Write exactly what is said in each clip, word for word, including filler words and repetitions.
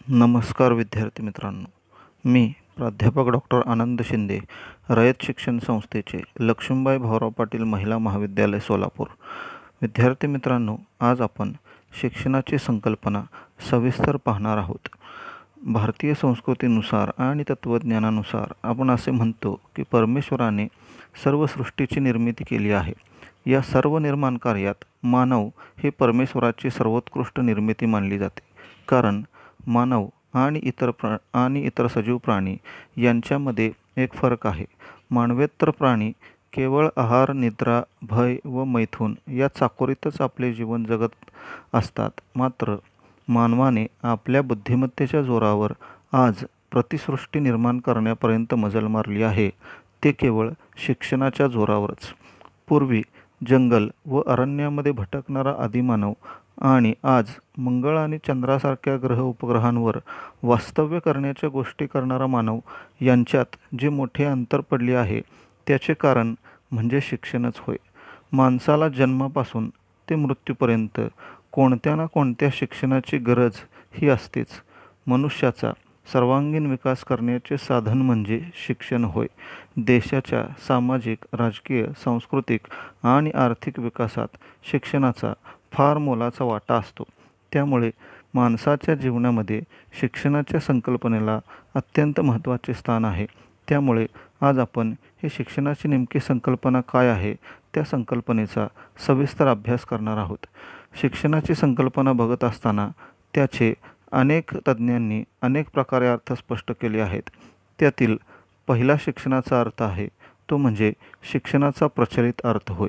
नमस्कार विद्यार्थी मित्रांनो, मी प्राध्यापक डॉक्टर आनंद शिंदे, रयत शिक्षण संस्थेचे लक्ष्मीबाई भाऊराव पाटील महिला महाविद्यालय सोलापूर. विद्यार्थी मित्रांनो, आज आपण शिक्षणाची संकल्पना सविस्तर पाहणार आहोत. भारतीय संस्कृतीनुसार आणि तत्त्वज्ञानानुसार आपण असे म्हणतो की परमेश्वराने सर्व सृष्टीची निर्मिती केली आहे. या सर्व निर्माण कार्यात मानव ही परमेश्वराची सर्वोत्कृष्ट निर्मिती मानली जाते, कारण मानव आणि इतर प्रा आणि इतर सजीव प्राणी यांच्यामध्ये एक फरक आहे. मानवेतर प्राणी केवळ आहार, निद्रा, भय व मैथून या चाकोरीतच आपले जीवन जगत असतात. मात्र मानवाने आपल्या बुद्धिमत्तेच्या जोरावर आज प्रतिसृष्टी निर्माण करण्यापर्यंत मजल मारली आहे, ते केवळ शिक्षणाच्या जोरावरच. पूर्वी जंगल व अरण्यामध्ये भटकणारा आदिमानव आणि आज मंगळ आणि चंद्रासारख्या ग्रह उपग्रहांवर वास्तव्य करण्याच्या गोष्टी करणारा मानव यांच्यात जे मोठे अंतर पडले आहे, त्याचे कारण म्हणजे शिक्षणच होय. माणसाला जन्मापासून ते मृत्यूपर्यंत कोणत्या ना कोणत्या शिक्षणाची गरज ही असतेच. मनुष्याचा सर्वांगीण विकास करण्याचे साधन म्हणजे शिक्षण होय. देशाच्या सामाजिक, राजकीय, सांस्कृतिक आणि आर्थिक विकासात शिक्षणाचा फार मोलाचा वाटा असतो. त्यामुळे माणसाच्या जीवनामध्ये शिक्षणाच्या संकल्पनेला अत्यंत महत्त्वाचे स्थान आहे. त्यामुळे आज आपण ही शिक्षणाची नेमकी संकल्पना काय आहे, त्या संकल्पनेचा सविस्तर अभ्यास करणार आहोत. शिक्षणाची संकल्पना बघत असताना त्याचे अनेक तज्ज्ञांनी अनेक प्रकारे अर्थ स्पष्ट केले आहेत. त्यातील पहिला शिक्षणाचा अर्थ आहे तो म्हणजे शिक्षणाचा प्रचलित अर्थ होय.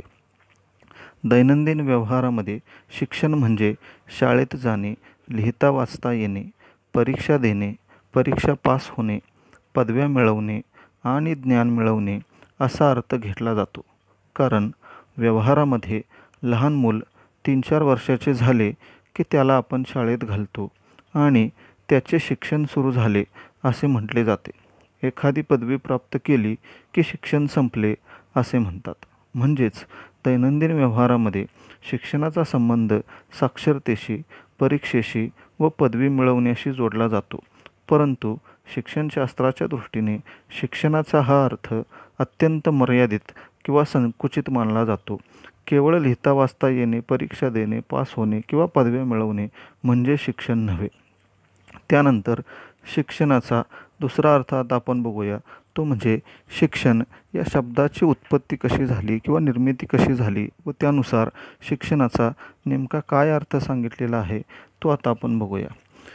दैनंदिन व्यवहारामध्ये शिक्षण म्हणजे शाळेत जाणे, लिहिता वाचता येणे, परीक्षा देणे, परीक्षा पास होणे, पदव्या मिळवणे आणि ज्ञान मिळवणे असा अर्थ घेतला जातो. कारण व्यवहारामध्ये लहान मूल तीन चार वर्षाचे झाले की त्याला आपण शाळेत घालतो आणि त्याचे शिक्षण सुरू झाले असे म्हटले जाते. एखादी पदवी प्राप्त केली की शिक्षण संपले असे म्हणतात. म्हणजेच दैनंदिन व्यवहारामध्ये शिक्षणाचा संबंध साक्षरतेशी, परीक्षेशी व पदवी मिळवण्याशी जोडला जातो. परंतु शिक्षणशास्त्राच्या दृष्टीने शिक्षणाचा हा अर्थ अत्यंत मर्यादित किंवा संकुचित मानला जातो. केवळ लिहिता वाचता येणे, परीक्षा देणे, पास होणे किंवा पदव्या मिळवणे म्हणजे शिक्षण नव्हे. त्यानंतर शिक्षणाचा दुसरा अर्थ आता आपण बघूया, तो म्हणजे शिक्षण या शब्दाची उत्पत्ती कशी झाली किंवा निर्मिती कशी झाली व त्यानुसार शिक्षणाचा नेमका काय अर्थ सांगितलेला आहे तो आता आपण बघूया.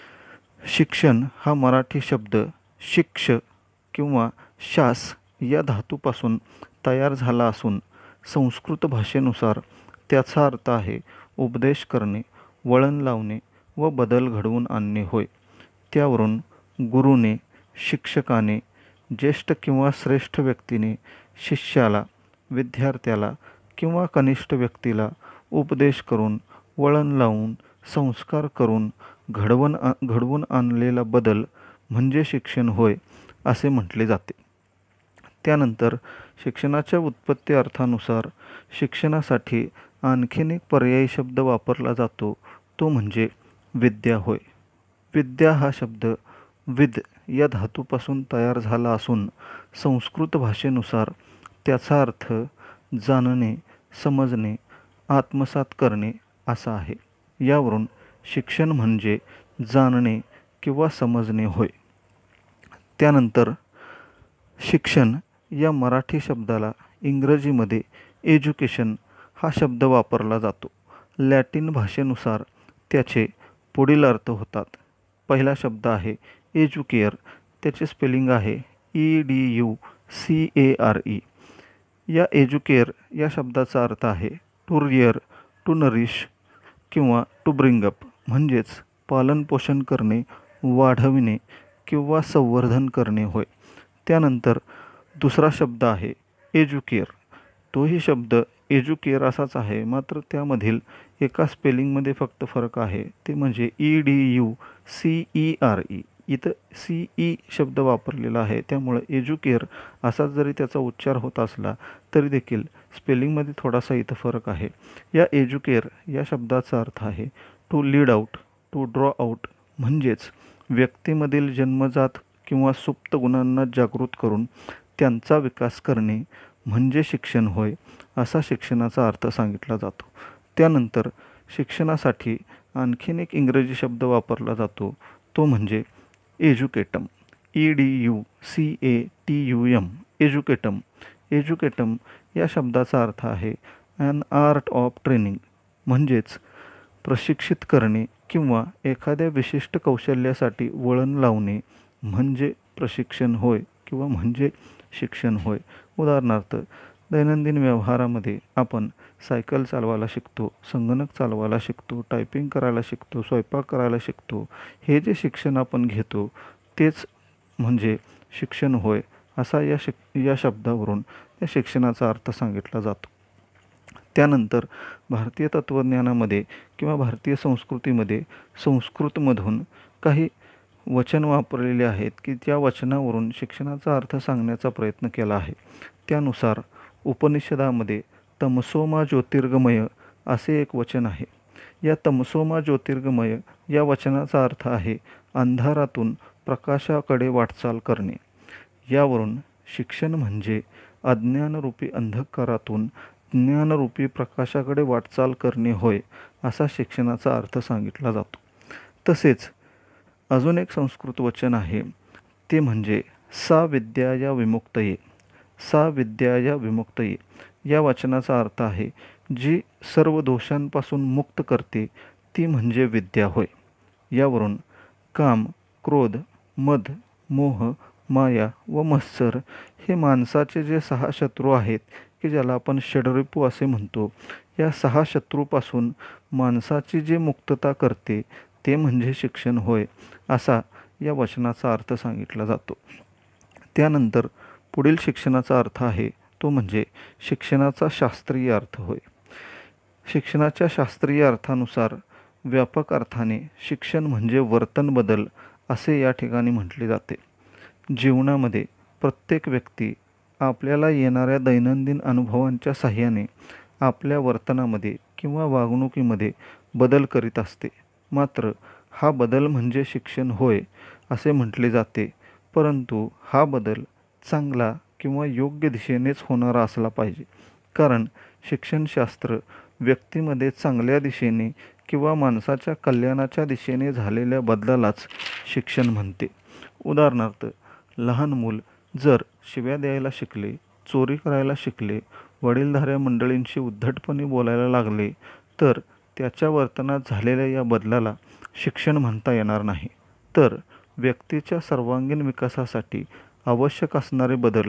शिक्षण हा मराठी शब्द शिक्ष किंवा शास या धातूपासून तयार झाला असून संस्कृत भाषेनुसार त्याचा अर्थ आहे उपदेश करणे, वळण लावणे व बदल घडवून आणणे होय. त्यावरून गुरुने, शिक्षकाने, ज्येष्ठ किंवा श्रेष्ठ व्यक्तीने शिष्याला, विद्यार्थ्याला किंवा कनिष्ठ व्यक्तीला उपदेश करून, वळण लावून, संस्कार करून घडवून घडवून आणलेला बदल म्हणजे शिक्षण होय असे म्हटले जाते. त्यानंतर शिक्षणाच्या उत्पत्ती अर्थानुसार शिक्षणासाठी आणखीन एक पर्यायी शब्द वापरला जातो, तो म्हणजे विद्या होय. विद्या हा शब्द विद या धातूपासून तयार झाला असून संस्कृत भाषेनुसार त्याचा अर्थ जाणणे, समजणे, आत्मसात करणे असा आहे. यावरून शिक्षण म्हणजे जाणणे किंवा समजणे होय. त्यानंतर शिक्षण या मराठी शब्दाला इंग्रजीमध्ये एज्युकेशन हा शब्द वापरला जातो. लॅटिन भाषेनुसार त्याचे पुढील अर्थ होतात. पहिला शब्द आहे एज्युकेअर, त्याचे स्पेलिंग आहे E D U C A R E. या एज्युकेअर या शब्दाचा अर्थ आहे टू रिअर, टू नरिश किंवा टू ब्रिंग अप, म्हणजेच पालनपोषण करणे, वाढविणे किंवा संवर्धन करणे होय. त्यानंतर दुसरा शब्द आहे एज्युकेअर. तोही शब्द एज्युकेअर असाच आहे, मात्र त्यामधील एका स्पेलिंगमध्ये फक्त फरक आहे, ते म्हणजे E D U C E R E. इथं सी ई शब्द वापरलेला आहे. त्यामुळे एज्युकेअर असा जरी त्याचा उच्चार होत असला तरी देखील स्पेलिंगमध्ये थोडासा इथं फरक आहे. या एज्युकेअर या शब्दाचा अर्थ आहे to lead out, to draw out, म्हणजेच व्यक्तीमधील जन्मजात किंवा सुप्त गुणांना जागृत करून त्यांचा विकास करणे म्हणजे शिक्षण होय, असा शिक्षणाचा अर्थ सांगितला जातो. त्यानंतर शिक्षणासाठी आणखीन एक इंग्रजी शब्द वापरला जातो, तो म्हणजे educatum. E D U C A T U M, educatum. Educatum या शब्दाचा अर्थ आहे ॲन आर्ट ऑफ ट्रेनिंग, म्हणजेच प्रशिक्षित करणे किंवा एखाद्या विशिष्ट कौशल्यासाठी वळण लावणे म्हणजे प्रशिक्षण होय किंवा म्हणजे शिक्षण होय. उदाहरणार्थ, दैनंदिन व्यवहारामध्ये आपण सायकल चालवायला शिकतो, संगणक चालवायला शिकतो, टायपिंग करायला शिकतो, स्वयंपाक करायला शिकतो. हे जे शिक्षण आपण घेतो तेच म्हणजे शिक्षण होय, असा या शिक या शब्दावरून त्या शिक्षणाचा अर्थ सांगितला जातो. त्यानंतर भारतीय तत्त्वज्ञानामध्ये किंवा भारतीय संस्कृतीमध्ये संस्कृतमधून काही वचन वापरलेले आहेत की त्या वचनावरून शिक्षणाचा अर्थ सांगण्याचा प्रयत्न केला आहे. त्यानुसार उपनिषदामध्ये तमसोमा ज्योतिर्गमय असे एक वचन आहे. या तमसोमा ज्योतिर्गमय या वचनाचा अर्थ आहे अंधारातून प्रकाशाकडे वाटचाल करणे. यावरून शिक्षण म्हणजे अज्ञानरूपी अंधकारातून ज्ञानरूपी प्रकाशाकडे वाटचाल करणे होय, असा शिक्षणाचा अर्थ सांगितला जातो. तसेच अजून एक संस्कृत वचन आहे, ते म्हणजे सा विद्याया विमुक्तये. सा विद्याया विमुक्तये या वचनाचा अर्थ आहे जी सर्व दोषांपासून मुक्त करते ती म्हणजे विद्या होय. यावरून काम, क्रोध, मद, मोह, माया व मत्सर हे माणसाचे जे सहा शत्रू आहेत की ज्याला आपण षडरिपू असे म्हणतो, या सहा शत्रूपासून माणसाची जी मुक्तता करते ते म्हणजे शिक्षण होय, असा या वचनाचा अर्थ सांगितला जातो. त्यानंतर पुढील शिक्षणाचा अर्थ आहे तो म्हणजे शिक्षणाचा शास्त्रीय अर्थ होय. शिक्षणाच्या शास्त्रीय अर्थानुसार व्यापक अर्थाने शिक्षण म्हणजे वर्तन बदल असे या ठिकाणी म्हटले जाते. जीवनामध्ये प्रत्येक व्यक्ती आपल्याला येणाऱ्या दैनंदिन अनुभवांच्या साहाय्याने आपल्या वर्तनामध्ये किंवा वागणुकीमध्ये बदल करीत असते. मात्र हा बदल म्हणजे शिक्षण होय असे म्हटले जाते, परंतु हा बदल चांगला किंवा योग्य दिशेनेच होणारा असला पाहिजे. कारण शिक्षणशास्त्र व्यक्तीमध्ये चांगल्या दिशेने किंवा माणसाच्या कल्याणाच्या दिशेने झालेल्या बदलालाच शिक्षण म्हणते. उदाहरणार्थ, लहान मूल जर शिव्या द्यायला शिकले, चोरी करायला शिकले, वडीलधाऱ्या मंडळींशी उद्धटपणे बोलायला लागले तर त्याच्या वर्तनात झालेल्या या बदलाला शिक्षण म्हणता येणार नाही. तर व्यक्तीच्या सर्वांगीण विकासासाठी आवश्यक असणारे बदल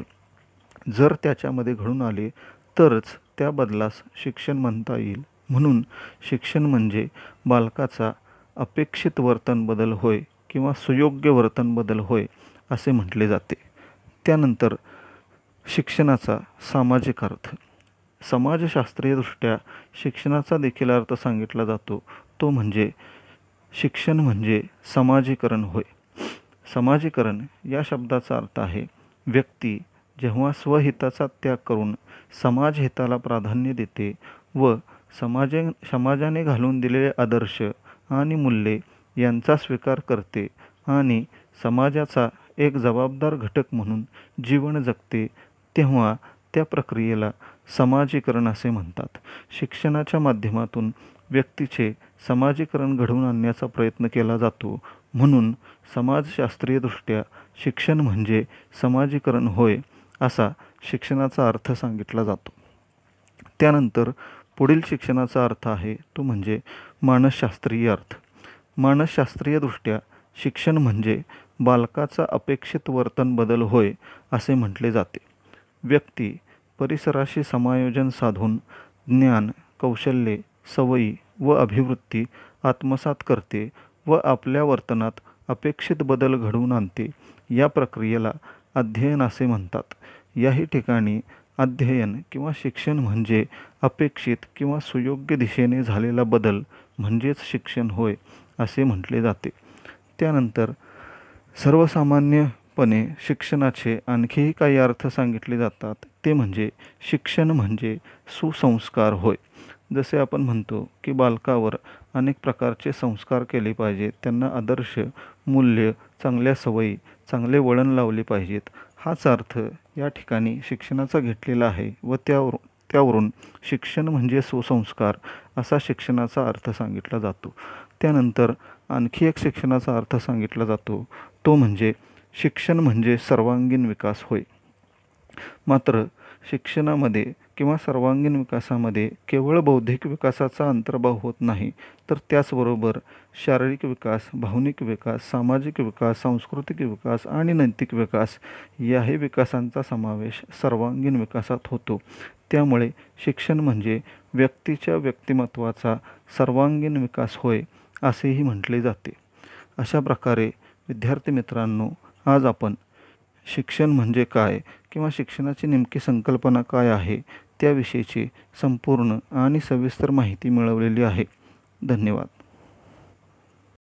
जर त्याच्यामध्ये घडून आले तरच त्या बदलास शिक्षण म्हणता येईल. म्हणून शिक्षण म्हणजे बालकाचा अपेक्षित वर्तन बदल होय किंवा सुयोग्य वर्तन बदल होय असे म्हटले जाते. त्यानंतर शिक्षणाचा सामाजिक अर्थ. समाजशास्त्रीयदृष्ट्या शिक्षणाचा देखील अर्थ सांगितला जातो, तो म्हणजे शिक्षण म्हणजे समाजीकरण होय. समाजीकरण या शब्दाचा अर्थ आहे व्यक्ती जेव्हा स्वहिताचा त्याग करून समाजहिताला प्राधान्य देते व समाजे समाजाने घालून दिलेले आदर्श आणि मूल्ये यांचा स्वीकार करते आणि समाजाचा एक जबाबदार घटक म्हणून जीवन जगते, तेव्हा त्या प्रक्रियेला समाजीकरण असे म्हणतात. शिक्षणाच्या माध्यमातून व्यक्तीचे समाजीकरण घडवून आणण्याचा प्रयत्न केला जातो. म्हणून समाजशास्त्रीयदृष्ट्या शिक्षण म्हणजे समाजीकरण होय असा शिक्षणाचा अर्थ सांगितला जातो. त्यानंतर पुढील शिक्षणाचा अर्थ आहे तो म्हणजे मानसशास्त्रीय अर्थ. मानसशास्त्रीयदृष्ट्या शिक्षण म्हणजे बालकाचा अपेक्षित वर्तन बदल होय असे म्हटले जाते. व्यक्ती परिसराशी समायोजन साधून ज्ञान, कौशल्ये, सवयी व अभिवृत्ती आत्मसात करते व आपल्या वर्तनात अपेक्षित बदल घडवून आणते. या प्रक्रियेला अध्ययन असे म्हणतात. याही ठिकाणी अध्ययन किंवा शिक्षण म्हणजे अपेक्षित किंवा सुयोग्य दिशेने झालेला बदल म्हणजेच शिक्षण होय असे म्हटले जाते. त्यानंतर सर्वसामान्यपणे शिक्षणाचे आणखीही काही अर्थ सांगितले जातात, ते म्हणजे शिक्षण म्हणजे सुसंस्कार होय. जसे आपण म्हणतो की बालकावर अनेक प्रकारचे संस्कार केले पाहिजेत, त्यांना आदर्श, मूल्य, चांगल्या सवयी, चांगले वळण लावले पाहिजेत, हाच अर्थ या ठिकाणी शिक्षणाचा घेतलेला आहे व त्यावर त्यावरून शिक्षण म्हणजे सुसंस्कार असा शिक्षणाचा अर्थ सांगितला जातो. त्यानंतर आणखी एक शिक्षणाचा अर्थ सांगितला जातो, तो म्हणजे शिक्षण म्हणजे सर्वांगीण विकास होय. मात्र शिक्षणामध्ये किंवा सर्वांगीण विकासामध्ये केवळ बौद्धिक विकासाचा अंतर्भाव होत नाही, तर त्याचबरोबर शारीरिक विकास, भावनिक विकास, सामाजिक विकास, सांस्कृतिक विकास आणि नैतिक विकास याही विकासांचा समावेश सर्वांगीण विकासात होतो. त्यामुळे शिक्षण म्हणजे व्यक्तीच्या व्यक्तिमत्त्वाचा सर्वांगीण विकास होय असेही म्हटले जाते. अशा प्रकारे विद्यार्थी मित्रांनो, आज आपण शिक्षण म्हणजे काय किंवा शिक्षणाची नेमकी संकल्पना काय आहे त्याविषयीची संपूर्ण आणि सविस्तर माहिती मिळवलेली आहे. धन्यवाद.